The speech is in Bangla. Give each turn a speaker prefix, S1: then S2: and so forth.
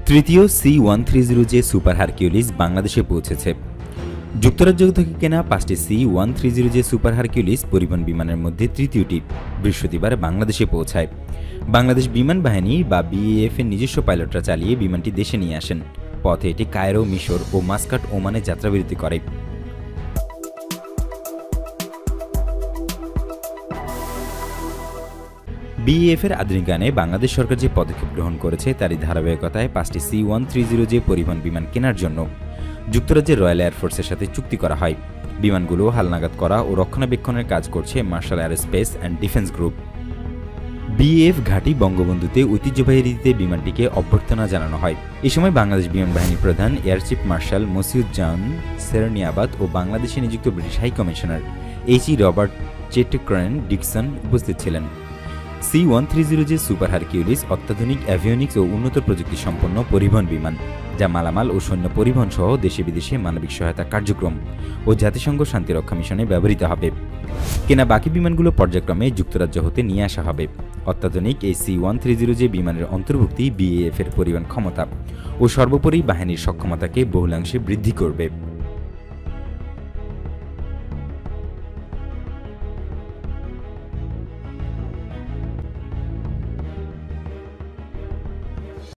S1: তৃতীয় C-130J সুপার হারকিউলিস বাংলাদেশে পৌঁছেছে। যুক্তরাজ্য থেকে কেনা 5টি C-130J সুপার হারকিউলিস পরিবহন বিমানের মধ্যে তৃতীয়টি বৃহস্পতিবার বাংলাদেশে পৌঁছায়। বাংলাদেশ বিমান বাহিনী বা BAF এর নিজস্ব পাইলটরা চালিয়ে বিমানটি দেশে নিয়ে আসেন। পথে এটি কায়রো, মিশর ও মাস্কাট, ওমানে যাত্রাবিরতি করে। BAF এর আধুনিকায়নে বাংলাদেশ সরকার যে পদক্ষেপ গ্রহণ করেছে তারই ধারাবাহিকতায় 5টি C-130J পরিবহন বিমান কেনার জন্য যুক্তরাজ্যের রয়্যাল এয়ারফোর্সের সাথে চুক্তি করা হয়। বিমানগুলো হালনাগাদ করা ও রক্ষণাবেক্ষণের কাজ করছে Marshall Aerospace and Defence Group. BAF ঘাঁটি বঙ্গবন্ধুতে ঐতিহ্যবাহী রীতিতে বিমানটিকে অভ্যর্থনা জানানো হয়। এ সময় বাংলাদেশ বিমান বাহিনী প্রধান air chief marshal Masihuzzaman Serniabat ও বাংলাদেশে নিযুক্ত British high commissioner H.E. Robert Chatterton Dickson উপস্থিত ছিলেন। C-130J সুপার হারকিউলিস অত্যাধুনিক অ্যাভিওনিক্স ও উন্নত প্রযুক্তি সম্পন্ন পরিবহন বিমান, যা মালামাল ও সৈন্য পরিবহন সহ দেশে বিদেশে মানবিক সহায়তা কার্যক্রম ও জাতিসংঘ শান্তিরক্ষা মিশনে ব্যবহৃত হবে। কেনা বাকি বিমানগুলো পর্যায়ক্রমে যুক্তরাজ্য হতে নিয়ে আসা হবে। অত্যাধুনিক এই C-130J বিমানের অন্তর্ভুক্তি BAF এর পরিবহন ক্ষমতা ও সর্বোপরি বাহিনীর সক্ষমতাকে বহুলাংশে বৃদ্ধি করবে।